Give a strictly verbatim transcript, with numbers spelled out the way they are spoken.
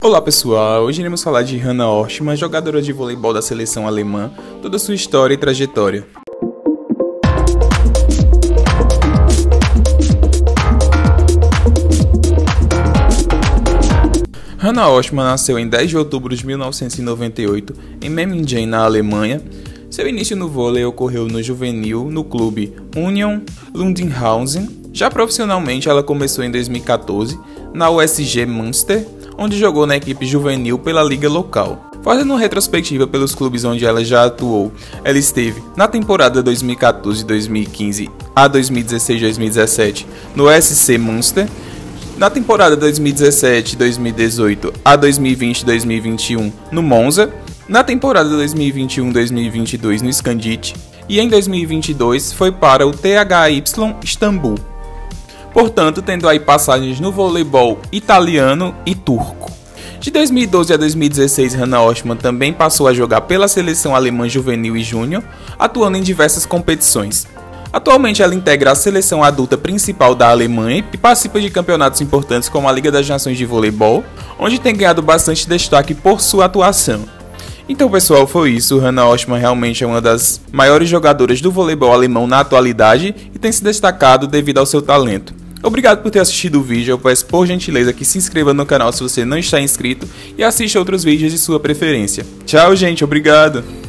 Olá pessoal, hoje iremos falar de Hannah Ostmann, jogadora de voleibol da seleção alemã, toda sua história e trajetória. Hannah Ostmann nasceu em dez de outubro de mil novecentos e noventa e oito em Memmingen, na Alemanha. Seu início no vôlei ocorreu no juvenil no clube Union Lundinghausen. Já profissionalmente ela começou em dois mil e quatorze na U S G Münster, onde jogou na equipe juvenil pela liga local. Fazendo uma retrospectiva pelos clubes onde ela já atuou, ela esteve na temporada dois mil e quatorze e dois mil e quinze a dois mil e dezesseis e dois mil e dezessete no S C Münster, na temporada dois mil e dezessete e dois mil e dezoito a dois mil e vinte e dois mil e vinte e um no Monza, na temporada dois mil e vinte e um a dois mil e vinte e dois no Scandit e em dois mil e vinte e dois foi para o T H Y Istambul. Portanto, tendo aí passagens no voleibol italiano e turco. De dois mil e doze a dois mil e dezesseis, Hannah Ostmann também passou a jogar pela seleção alemã juvenil e júnior, atuando em diversas competições. Atualmente ela integra a seleção adulta principal da Alemanha e participa de campeonatos importantes como a Liga das Nações de Voleibol, onde tem ganhado bastante destaque por sua atuação. Então pessoal, foi isso. Hannah Ostmann realmente é uma das maiores jogadoras do voleibol alemão na atualidade e tem se destacado devido ao seu talento. Obrigado por ter assistido o vídeo, eu peço por gentileza que se inscreva no canal se você não está inscrito e assista outros vídeos de sua preferência. Tchau gente, obrigado!